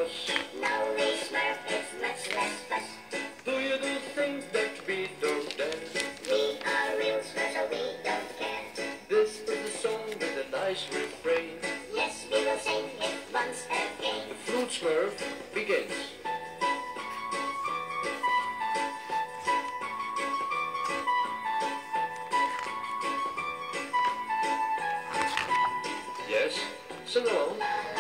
us. Now we Smurf is much less fuss. Do you do things that we don't dare? We are real Smurfs, so we don't care. This is a song with a nice refrain. Yes, we will sing it once again. The Fruit Smurf begins. Yes, sing along.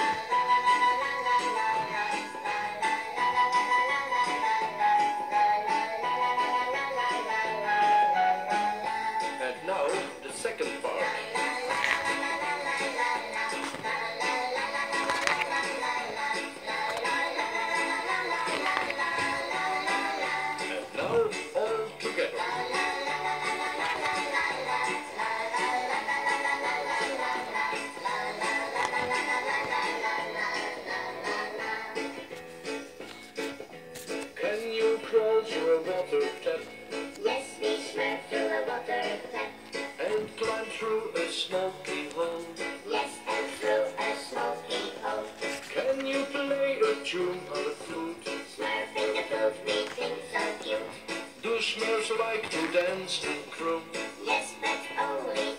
And now, the second part. And now, all together. Can you crawl through a water tap? Yes, we Smurf through a water tap. And climb through a smoky hole? Yes, and through a smoky hole. Can you play a tune on a flute? Smurf in the flute, we think so cute. Do Smurfs like to dance and croon? Yes, but only